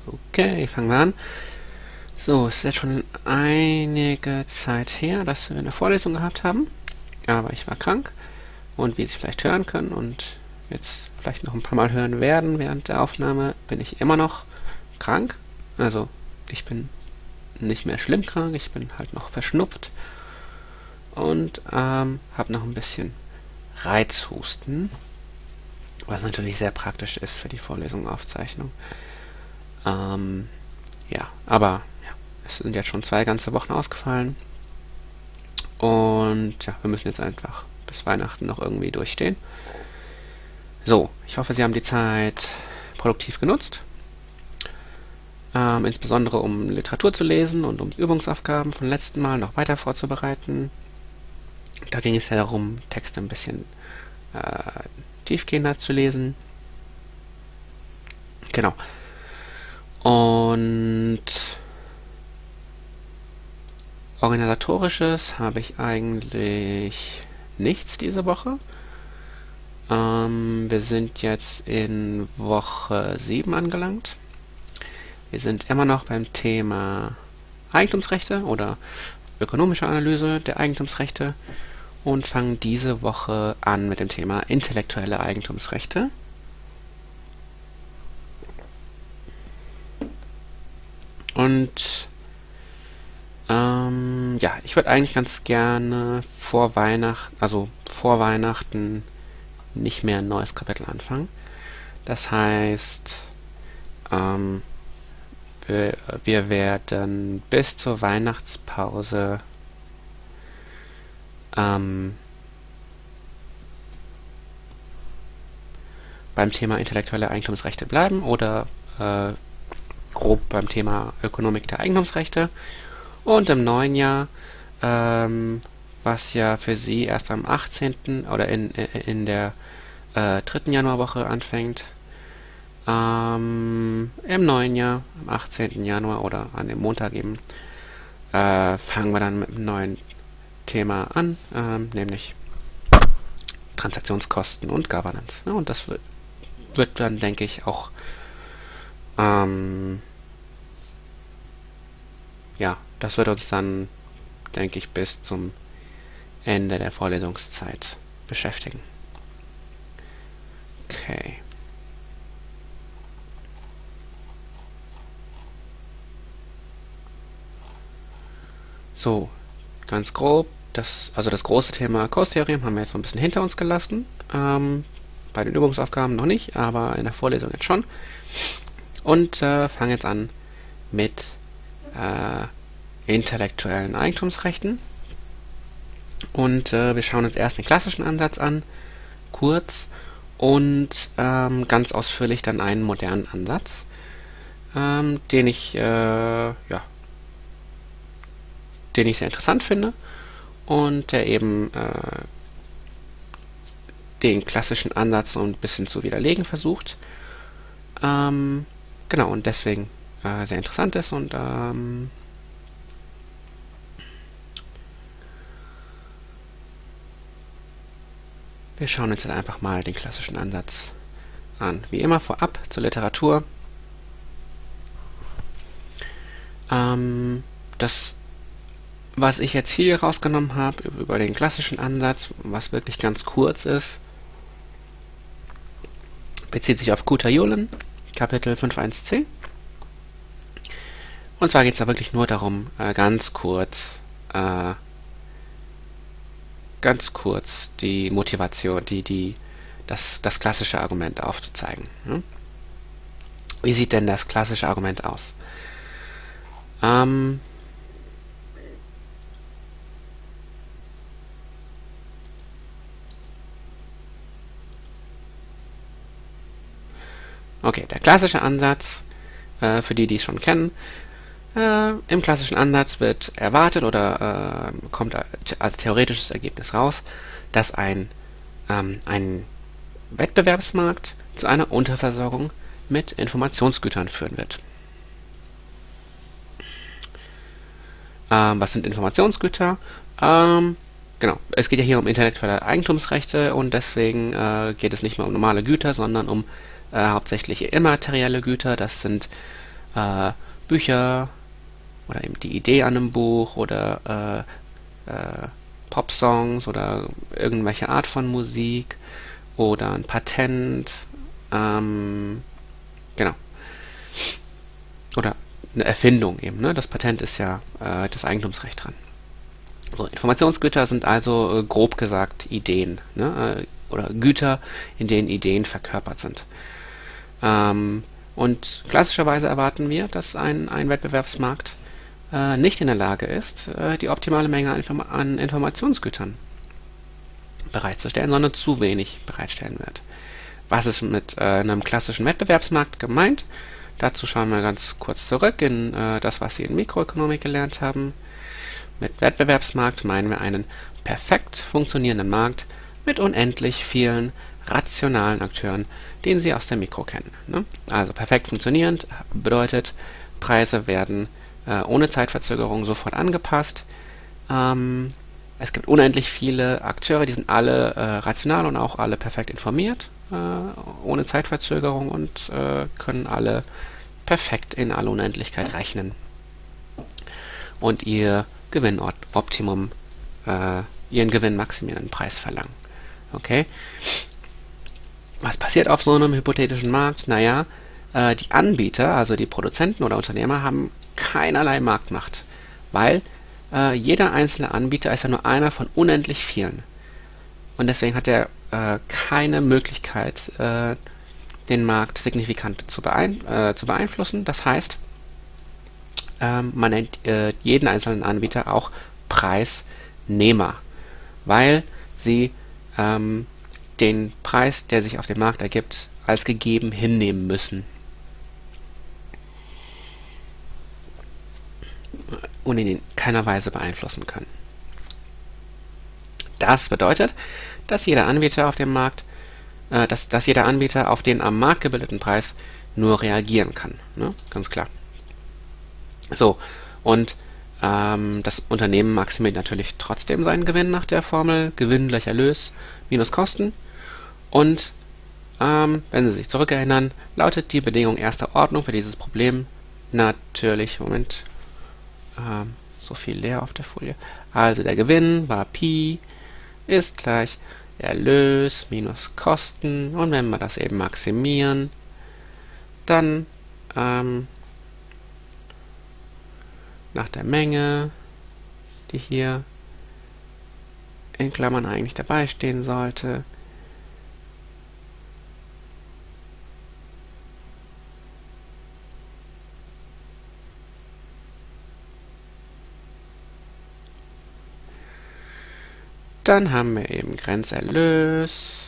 Okay, fangen wir an. So, es ist jetzt schon einige Zeit her, dass wir eine Vorlesung gehabt haben, aber ich war krank und wie Sie vielleicht hören können und jetzt vielleicht noch ein paar Mal hören werden während der Aufnahme, bin ich immer noch krank. Also ich bin nicht mehr schlimm krank, ich bin halt noch verschnupft und habe noch ein bisschen Reizhusten, was natürlich sehr praktisch ist für die Vorlesungsaufzeichnung. Ja, aber ja, es sind jetzt schon 2 ganze Wochen ausgefallen. Und ja, wir müssen jetzt einfach bis Weihnachten noch irgendwie durchstehen. So, ich hoffe, Sie haben die Zeit produktiv genutzt. Insbesondere um Literatur zu lesen und um die Übungsaufgaben vom letzten Mal noch weiter vorzubereiten. Da ging es ja darum, Texte ein bisschen tiefgehender zu lesen. Genau. Und Organisatorisches habe ich eigentlich nichts diese Woche. Wir sind jetzt in Woche 7 angelangt. Wir sind immer noch beim Thema Eigentumsrechte oder ökonomische Analyse der Eigentumsrechte und fangen diese Woche an mit dem Thema intellektuelle Eigentumsrechte. Und ja, ich würde eigentlich ganz gerne vor Weihnachten nicht mehr ein neues Kapitel anfangen. Das heißt, wir werden bis zur Weihnachtspause beim Thema intellektuelle Eigentumsrechte bleiben oder grob beim Thema Ökonomik der Eigentumsrechte. Und im neuen Jahr, was ja für Sie erst am 18. oder in der 3. Januarwoche anfängt, im neuen Jahr, am 18. Januar oder an dem Montag eben, fangen wir dann mit einem neuen Thema an, nämlich Transaktionskosten und Governance. Ja, und das wird dann, denke ich, auch ja, das wird uns dann, denke ich, bis zum Ende der Vorlesungszeit beschäftigen. Okay. So, ganz grob, das große Thema Coase-Theorem haben wir jetzt so ein bisschen hinter uns gelassen. Bei den Übungsaufgaben noch nicht, aber in der Vorlesung jetzt schon. Und fangen jetzt an mit intellektuellen Eigentumsrechten. Und wir schauen uns erst den klassischen Ansatz an, kurz, und ganz ausführlich dann einen modernen Ansatz, den ich sehr interessant finde und der eben den klassischen Ansatz so ein bisschen zu widerlegen versucht. Genau, und deswegen sehr interessant ist und wir schauen uns dann einfach mal den klassischen Ansatz an. Wie immer vorab zur Literatur. Das, was ich jetzt hier rausgenommen habe über den klassischen Ansatz, was wirklich ganz kurz ist, bezieht sich auf Kutajulen, Kapitel 5.1c. Und zwar geht es da wirklich nur darum, ganz kurz die Motivation, das klassische Argument aufzuzeigen. Ja? Wie sieht denn das klassische Argument aus? Okay, der klassische Ansatz, für die es schon kennen, im klassischen Ansatz wird erwartet oder kommt als theoretisches Ergebnis raus, dass ein Wettbewerbsmarkt zu einer Unterversorgung mit Informationsgütern führen wird. Was sind Informationsgüter? Genau, es geht ja hier um intellektuelle Eigentumsrechte und deswegen geht es nicht mehr um normale Güter, sondern um hauptsächlich immaterielle Güter. Das sind Bücher oder eben die Idee an einem Buch oder Popsongs oder irgendwelche Art von Musik oder ein Patent, genau. Oder eine Erfindung eben, ne? Das Patent ist ja das Eigentumsrecht dran. So, Informationsgüter sind also grob gesagt Ideen, ne? Oder Güter, in denen Ideen verkörpert sind. Und klassischerweise erwarten wir, dass ein Wettbewerbsmarkt nicht in der Lage ist, die optimale Menge an Informationsgütern bereitzustellen, sondern zu wenig bereitstellen wird. Was ist mit einem klassischen Wettbewerbsmarkt gemeint? Dazu schauen wir ganz kurz zurück in das, was Sie in Mikroökonomik gelernt haben. Mit Wettbewerbsmarkt meinen wir einen perfekt funktionierenden Markt mit unendlich vielen rationalen Akteuren, den Sie aus der Mikro kennen. Ne? Also perfekt funktionierend bedeutet, Preise werden ohne Zeitverzögerung sofort angepasst. Es gibt unendlich viele Akteure, die sind alle rational und auch alle perfekt informiert, ohne Zeitverzögerung und können alle perfekt in alle Unendlichkeit rechnen. Und ihr Gewinnoptimum, ihren Gewinn maximierenden Preis verlangen. Okay? Was passiert auf so einem hypothetischen Markt? Naja, die Anbieter, also die Produzenten oder Unternehmer, haben keinerlei Marktmacht, weil jeder einzelne Anbieter ist ja nur einer von unendlich vielen. Und deswegen hat er keine Möglichkeit, den Markt signifikant zu beeinflussen. Das heißt, man nennt jeden einzelnen Anbieter auch Preisnehmer, weil sie den Preis, der sich auf dem Markt ergibt, als gegeben hinnehmen müssen. Und ihn in keiner Weise beeinflussen können. Das bedeutet, dass jeder Anbieter auf dem Markt, dass jeder Anbieter auf den am Markt gebildeten Preis nur reagieren kann. Ne? Ganz klar. So, und das Unternehmen maximiert natürlich trotzdem seinen Gewinn nach der Formel Gewinn gleich Erlös minus Kosten. Und wenn Sie sich zurückerinnern, lautet die Bedingung erster Ordnung für dieses Problem natürlich, Moment, so viel leer auf der Folie. Also der Gewinn war Pi ist gleich Erlös minus Kosten. Und wenn wir das eben maximieren, dann nach der Menge, die hier in Klammern eigentlich dabei stehen sollte, dann haben wir eben Grenzerlös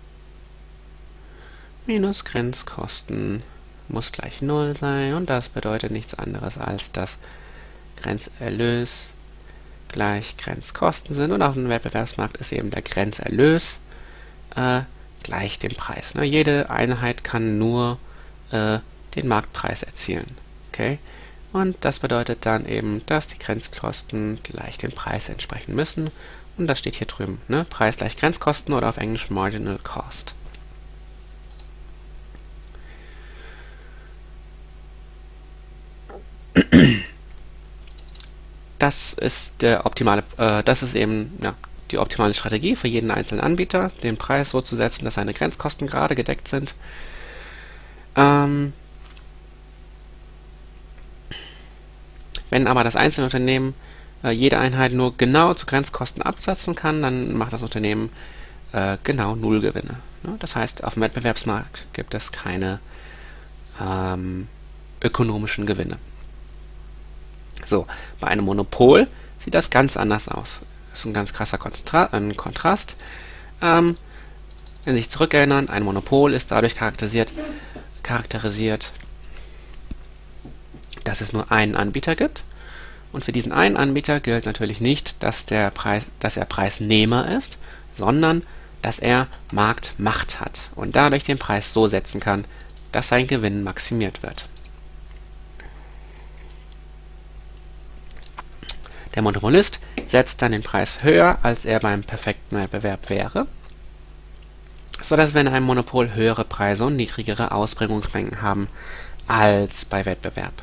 minus Grenzkosten muss gleich 0 sein und das bedeutet nichts anderes als, dass Grenzerlös gleich Grenzkosten sind und auf dem Wettbewerbsmarkt ist eben der Grenzerlös gleich dem Preis. Ne? Jede Einheit kann nur den Marktpreis erzielen. Okay? Und das bedeutet dann eben, dass die Grenzkosten gleich dem Preis entsprechen müssen. Und das steht hier drüben. Ne? Preis gleich Grenzkosten oder auf Englisch Marginal Cost. Das ist eben die optimale Strategie für jeden einzelnen Anbieter, den Preis so zu setzen, dass seine Grenzkosten gerade gedeckt sind. Wenn aber das einzelne Unternehmen jede Einheit nur genau zu Grenzkosten absetzen kann, dann macht das Unternehmen genau Null Gewinne. Ne? Das heißt, auf dem Wettbewerbsmarkt gibt es keine ökonomischen Gewinne. So, bei einem Monopol sieht das ganz anders aus. Das ist ein ganz krasser Kontrast. Wenn Sie sich zurückerinnern, ein Monopol ist dadurch charakterisiert, dass es nur einen Anbieter gibt. Und für diesen einen Anbieter gilt natürlich nicht, dass er Preisnehmer ist, sondern dass er Marktmacht hat und dadurch den Preis so setzen kann, dass sein Gewinn maximiert wird. Der Monopolist setzt dann den Preis höher, als er beim perfekten Wettbewerb wäre, sodass wir in einem Monopol höhere Preise und niedrigere Ausbringungsmengen haben als bei Wettbewerb.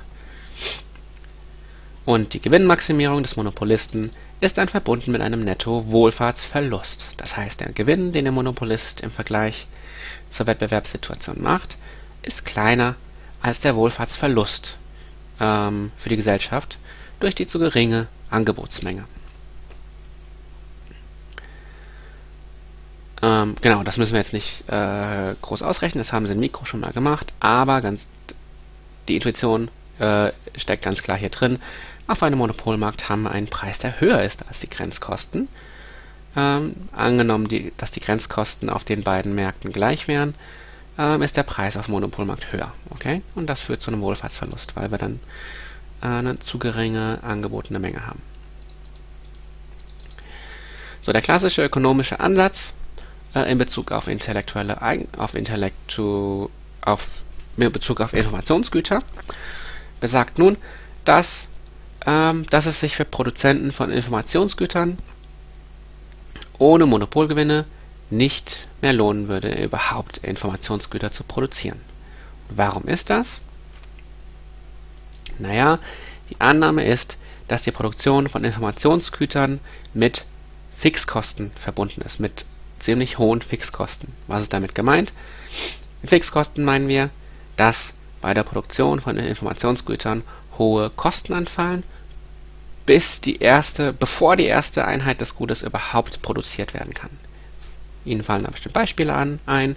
Und die Gewinnmaximierung des Monopolisten ist dann verbunden mit einem Netto-Wohlfahrtsverlust. Das heißt, der Gewinn, den der Monopolist im Vergleich zur Wettbewerbssituation macht, ist kleiner als der Wohlfahrtsverlust für die Gesellschaft durch die zu geringe Angebotsmenge. Genau, das müssen wir jetzt nicht groß ausrechnen, das haben sie im Mikro schon mal gemacht, aber die Intuition steckt ganz klar hier drin. Auf einem Monopolmarkt haben wir einen Preis, der höher ist als die Grenzkosten. Angenommen, dass die Grenzkosten auf den beiden Märkten gleich wären, ist der Preis auf dem Monopolmarkt höher. Okay? Und das führt zu einem Wohlfahrtsverlust, weil wir dann eine zu geringe angebotene Menge haben. So, der klassische ökonomische Ansatz in Bezug auf Informationsgüter besagt nun, dass es sich für Produzenten von Informationsgütern ohne Monopolgewinne nicht mehr lohnen würde, überhaupt Informationsgüter zu produzieren. Warum ist das? Naja, die Annahme ist, dass die Produktion von Informationsgütern mit Fixkosten verbunden ist, mit ziemlich hohen Fixkosten. Was ist damit gemeint? Mit Fixkosten meinen wir, dass bei der Produktion von Informationsgütern hohe Kosten anfallen, bevor die erste Einheit des Gutes überhaupt produziert werden kann. Ihnen fallen da bestimmte Beispiele ein.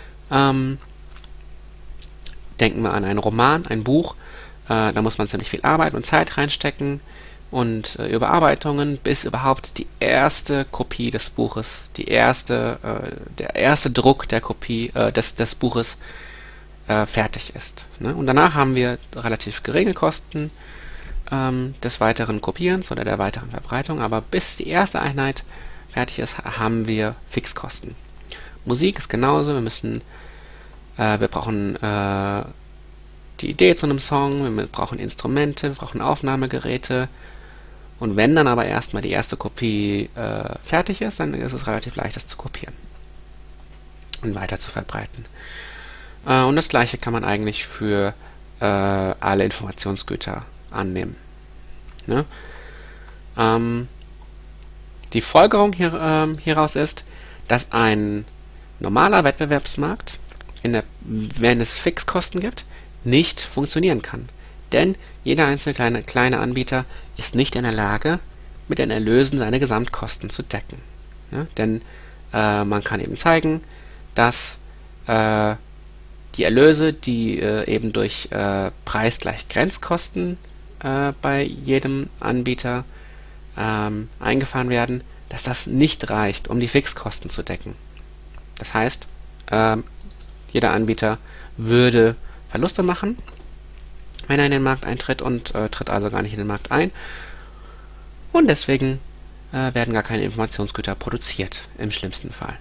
Denken wir an einen Roman, ein Buch. Da muss man ziemlich viel Arbeit und Zeit reinstecken und Überarbeitungen, bis überhaupt die erste Kopie des Buches, der erste Druck der Kopie des Buches fertig ist. Ne? Und danach haben wir relativ geringe Kosten des weiteren Kopierens oder der weiteren Verbreitung, aber bis die erste Einheit fertig ist, haben wir Fixkosten. Musik ist genauso, wir brauchen die Idee zu einem Song, wir brauchen Instrumente, wir brauchen Aufnahmegeräte, und wenn dann aber erstmal die erste Kopie fertig ist, dann ist es relativ leicht, das zu kopieren und weiter zu verbreiten. Und das gleiche kann man eigentlich für alle Informationsgüter annehmen. Ne? Die Folgerung hieraus ist, dass ein normaler Wettbewerbsmarkt, wenn es Fixkosten gibt, nicht funktionieren kann. Denn jeder einzelne kleine Anbieter ist nicht in der Lage, mit den Erlösen seine Gesamtkosten zu decken. Ja? Denn man kann eben zeigen, dass die Erlöse, die eben durch Preis gleich Grenzkosten bei jedem Anbieter eingefahren werden, dass das nicht reicht, um die Fixkosten zu decken. Das heißt, jeder Anbieter würde Verluste machen, wenn er in den Markt eintritt, und tritt also gar nicht in den Markt ein. Und deswegen werden gar keine Informationsgüter produziert, im schlimmsten Fall.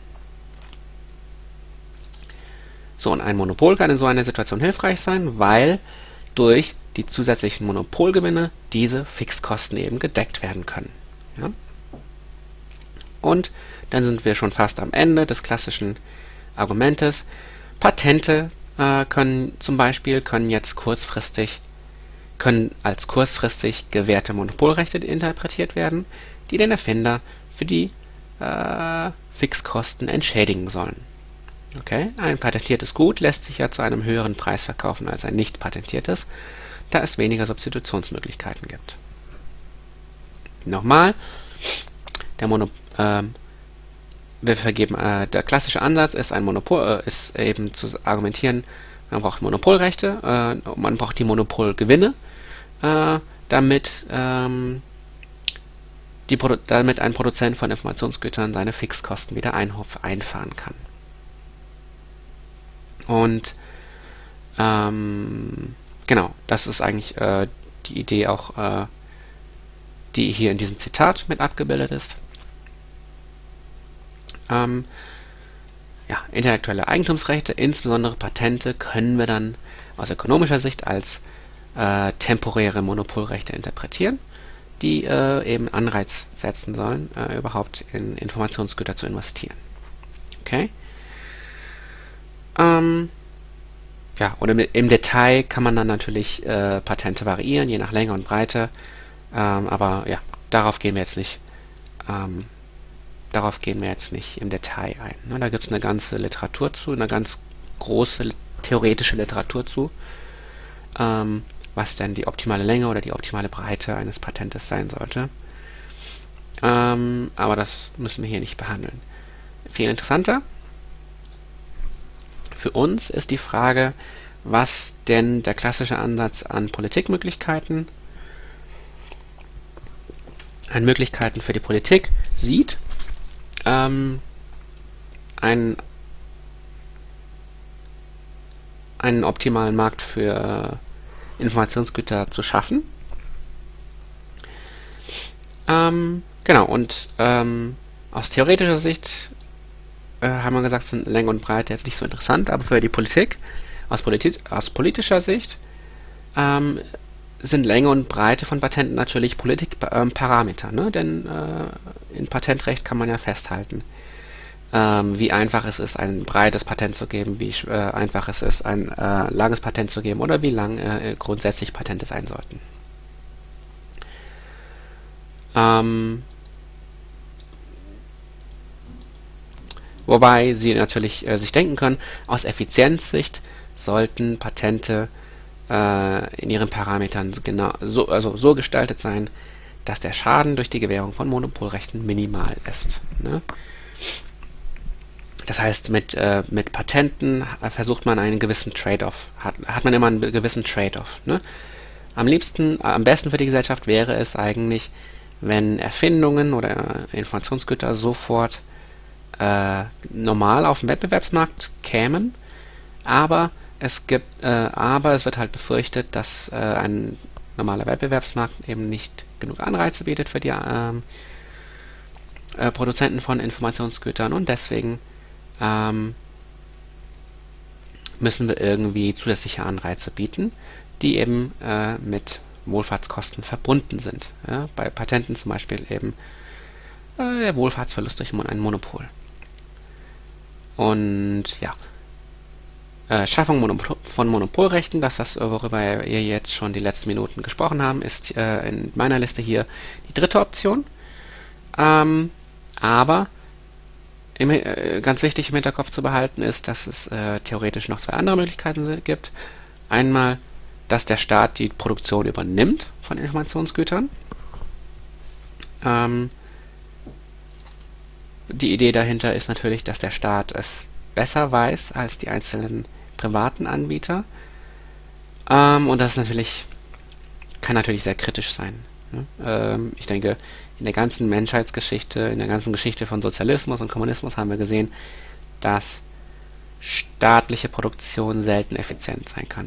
So, und ein Monopol kann in so einer Situation hilfreich sein, weil durch die zusätzlichen Monopolgewinne diese Fixkosten eben gedeckt werden können. Ja? Und dann sind wir schon fast am Ende des klassischen Argumentes. Patente können als kurzfristig gewährte Monopolrechte interpretiert werden, die den Erfinder für die Fixkosten entschädigen sollen. Okay? Ein patentiertes Gut lässt sich ja zu einem höheren Preis verkaufen als ein nicht patentiertes, da es weniger Substitutionsmöglichkeiten gibt. Nochmal, der klassische Ansatz ist ist eben zu argumentieren, man braucht Monopolrechte, man braucht die Monopolgewinne, damit ein Produzent von Informationsgütern seine Fixkosten wieder einfahren kann. Und genau, das ist eigentlich die Idee auch, die hier in diesem Zitat mit abgebildet ist. Intellektuelle Eigentumsrechte, insbesondere Patente, können wir dann aus ökonomischer Sicht als temporäre Monopolrechte interpretieren, die eben Anreiz setzen sollen, überhaupt in Informationsgüter zu investieren. Okay? ja, und im Detail kann man dann natürlich Patente variieren, je nach Länge und Breite. Aber ja, darauf gehen wir jetzt nicht, ähm, darauf gehen wir jetzt nicht im Detail ein. Ne? Da gibt es eine ganze Literatur zu, eine ganz große theoretische Literatur zu, was denn die optimale Länge oder die optimale Breite eines Patentes sein sollte. Aber das müssen wir hier nicht behandeln. Viel interessanter für uns ist die Frage, was denn der klassische Ansatz an Politikmöglichkeiten, an Möglichkeiten für die Politik sieht, einen optimalen Markt für Informationsgüter zu schaffen. Genau, und aus theoretischer Sicht haben wir gesagt, sind Länge und Breite jetzt nicht so interessant, aber für die Politik, aus politischer Sicht, sind Länge und Breite von Patenten natürlich Politikparameter, ne? Denn in Patentrecht kann man ja festhalten, wie einfach es ist, ein breites Patent zu geben, wie einfach es ist, ein langes Patent zu geben oder wie lang grundsätzlich Patente sein sollten. Wobei Sie natürlich sich denken können, aus Effizienzsicht sollten Patente in ihren Parametern so gestaltet sein, dass der Schaden durch die Gewährung von Monopolrechten minimal ist. Ne? Das heißt, mit Patenten versucht man einen gewissen Trade-off, hat man immer einen gewissen Trade-off. Ne? Am besten für die Gesellschaft wäre es eigentlich, wenn Erfindungen oder Informationsgüter sofort normal auf den Wettbewerbsmarkt kämen, aber es wird halt befürchtet, dass ein normaler Wettbewerbsmarkt eben nicht genug Anreize bietet für die Produzenten von Informationsgütern und deswegen müssen wir irgendwie zusätzliche Anreize bieten, die eben mit Wohlfahrtskosten verbunden sind. Ja? Bei Patenten zum Beispiel eben der Wohlfahrtsverlust durch ein Monopol. Und ja, Schaffung von Monopolrechten, worüber wir jetzt schon die letzten Minuten gesprochen haben, ist in meiner Liste hier die dritte Option. Aber ganz wichtig im Hinterkopf zu behalten ist, dass es theoretisch noch zwei andere Möglichkeiten gibt. Einmal, dass der Staat die Produktion übernimmt von Informationsgütern. Die Idee dahinter ist natürlich, dass der Staat es besser weiß als die einzelnen privaten Anbieter. Und das kann natürlich sehr kritisch sein. Ne? Ich denke, in der ganzen Menschheitsgeschichte, in der ganzen Geschichte von Sozialismus und Kommunismus haben wir gesehen, dass staatliche Produktion selten effizient sein kann.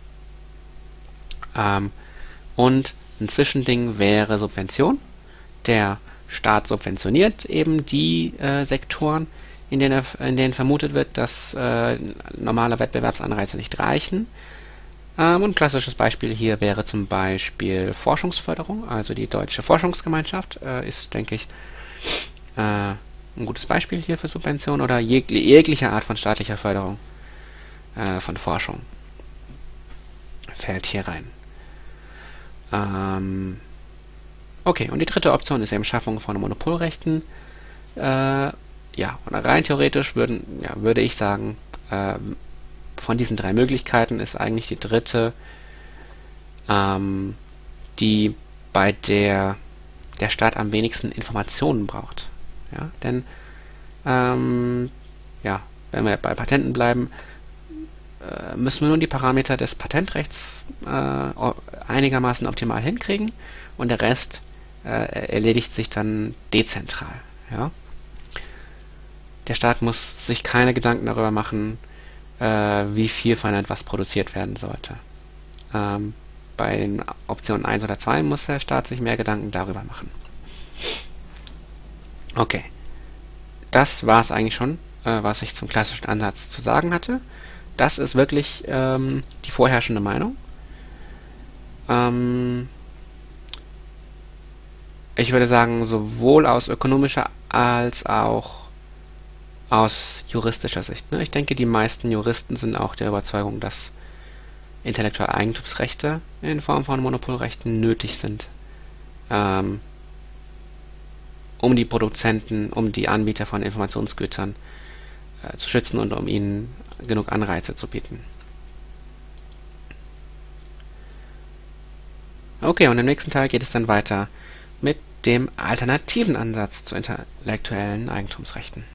Und ein Zwischending wäre Subvention. Der Staat subventioniert eben die Sektoren, in denen vermutet wird, dass normale Wettbewerbsanreize nicht reichen. Und ein klassisches Beispiel hier wäre zum Beispiel Forschungsförderung. Also die Deutsche Forschungsgemeinschaft ist, denke ich, ein gutes Beispiel hier für Subvention oder jegliche Art von staatlicher Förderung von Forschung fällt hier rein. Okay, und die dritte Option ist eben Schaffung von Monopolrechten. Ja, und rein theoretisch würde ich sagen, von diesen drei Möglichkeiten ist eigentlich die dritte, die bei der Staat am wenigsten Informationen braucht. Ja, denn ja, wenn wir bei Patenten bleiben, müssen wir nun die Parameter des Patentrechts einigermaßen optimal hinkriegen und der Rest erledigt sich dann dezentral. Ja? Der Staat muss sich keine Gedanken darüber machen, wie viel von etwas produziert werden sollte. Bei den Optionen 1 oder 2 muss der Staat sich mehr Gedanken darüber machen. Okay, das war es eigentlich schon, was ich zum klassischen Ansatz zu sagen hatte. Das ist wirklich die vorherrschende Meinung. Ich würde sagen, sowohl aus ökonomischer als auch aus juristischer Sicht. Ne? Ich denke, die meisten Juristen sind auch der Überzeugung, dass intellektuelle Eigentumsrechte in Form von Monopolrechten nötig sind, um die Produzenten, um die Anbieter von Informationsgütern zu schützen und um ihnen genug Anreize zu bieten. Okay, und im nächsten Teil geht es dann weiter mit dem alternativen Ansatz zu intellektuellen Eigentumsrechten.